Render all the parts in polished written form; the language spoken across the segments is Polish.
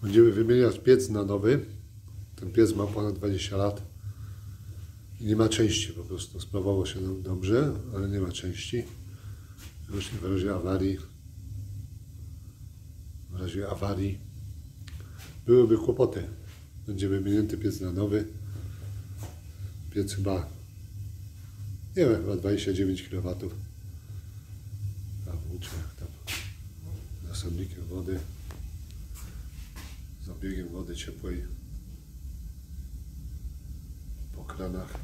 Będziemy wymieniać piec na nowy. Ten piec ma ponad 20 lat i nie ma części po prostu. Sprawował się dobrze, ale nie ma części. Właśnie w razie awarii byłyby kłopoty. Będzie wymienięty piec na nowy. Piec chyba, nie wiem, chyba 29 kW. A włóczy jak tam zasobnikiem wody, zabiegiem wody ciepłej po kranach.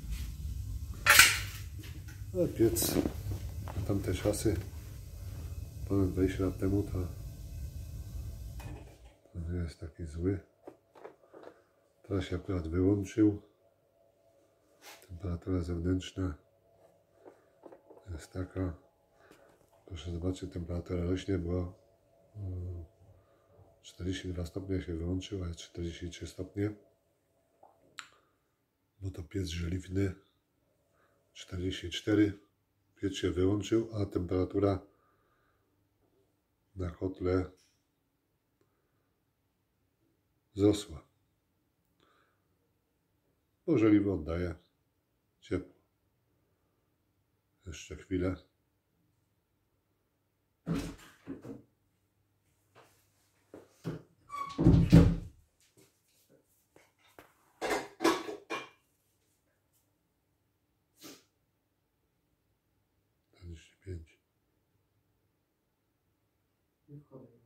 Ale piec na tamte czasy, ponad 20 lat temu, to nie jest taki zły. Teraz się akurat wyłączył. Temperatura zewnętrzna jest taka. Proszę zobaczyć, temperatura rośnie, bo 42 stopnie się wyłączył, ale 43 stopnie. Bo to piec żeliwny. 44. Piec się wyłączył, a temperatura na kotle wzrosła. Bo żeliwy oddaje ciepło. Jeszcze chwilę. Pięć.